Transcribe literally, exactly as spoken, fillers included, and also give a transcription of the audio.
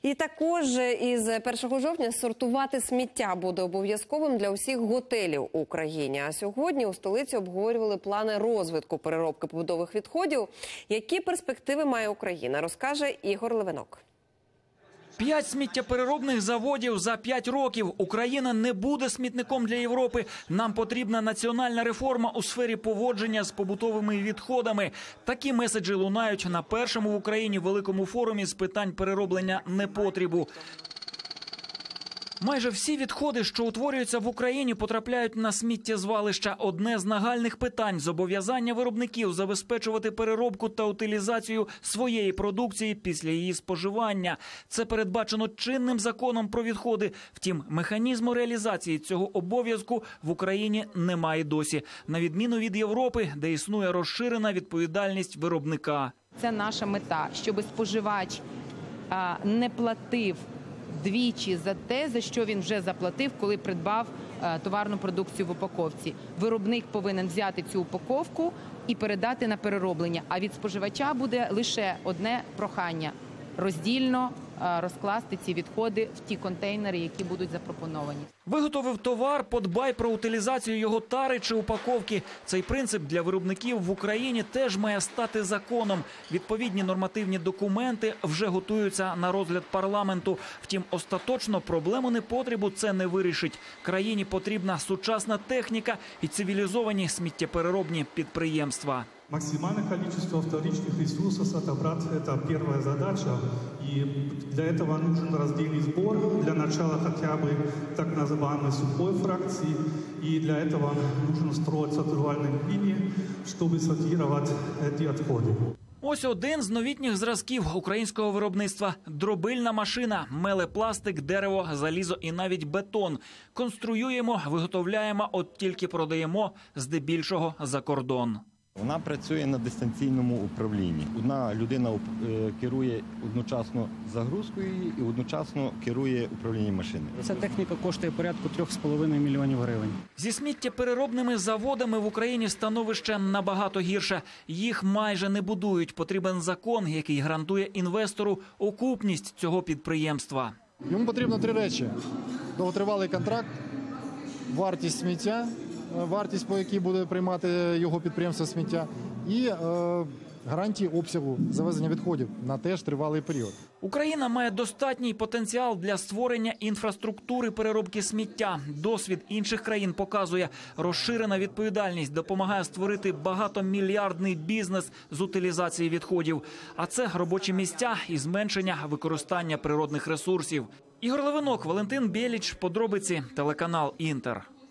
І також із першого жовтня сортувати сміття буде обов'язковим для усіх готелів у країні. А сьогодні у столиці обговорювали плани розвитку переробки побутових відходів. Які перспективи має Україна, розкаже Ігор Левинок. П'ять сміттєпереробних заводів за п'ять років. Україна не буде смітником для Європи. Нам потрібна національна реформа у сфері поводження з побутовими відходами. Такі меседжі лунають на першому в Україні великому форумі з питань перероблення непотребу. Майже всі відходи, що утворюються в Україні, потрапляють на сміттєзвалища. Одне з нагальних питань – зобов'язання виробників забезпечувати переробку та утилізацію своєї продукції після її споживання. Це передбачено чинним законом про відходи. Втім, механізму реалізації цього обов'язку в Україні немає досі. На відміну від Європи, де існує розширена відповідальність виробника. Це наша мета, щоб споживач а, не платив двічі за те, за що він вже заплатив, коли придбав е, товарну продукцію в упаковці. Виробник повинен взяти цю упаковку і передати на перероблення. А від споживача буде лише одне прохання – роздільно е, розкласти ці відходи в ті контейнери, які будуть запропоновані. Виготовив товар, подбай про утилізацію його тари чи упаковки. Цей принцип для виробників в Україні теж має стати законом. Відповідні нормативні документи вже готуються на розгляд парламенту. Втім, остаточно проблему непотребу це не вирішить. Країні потрібна сучасна техніка і цивілізовані сміттєпереробні підприємства. Максимальное количество вторичных ресурсов отобрать – это первая задача. И для этого нужен раздельный сбор, для начала хотя бы так называемой сухой фракции. И для этого нужно строить сортировальные линии, чтобы сортировать эти отходы. Ось один з новітніх зразків українського виробництва – дробильна машина. Меле пластик, дерево, залізо і навіть бетон. Конструюємо, виготовляємо, от тільки продаємо здебільшого за кордон. Вона працює на дистанційному управлінні. Одна людина керує одночасно загрузкою і одночасно керує управлінням машини. Ця техніка коштує порядку трьох з половиною мільйонів гривень. Зі сміттєпереробними заводами в Україні становище набагато гірше. Їх майже не будують. Потрібен закон, який гарантує інвестору окупність цього підприємства. Йому потрібно три речі. Довготривалий контракт, вартість сміття, вартість, по якій буде приймати його підприємство сміття, і е, гарантії обсягу завезення відходів на теж тривалий період. Україна має достатній потенціал для створення інфраструктури переробки сміття. Досвід інших країн показує, розширена відповідальність допомагає створити багатомільярдний бізнес з утилізації відходів. А це робочі місця і зменшення використання природних ресурсів. Ігор Левинок, Валентин Бєліч, подробиці, телеканал «Інтер».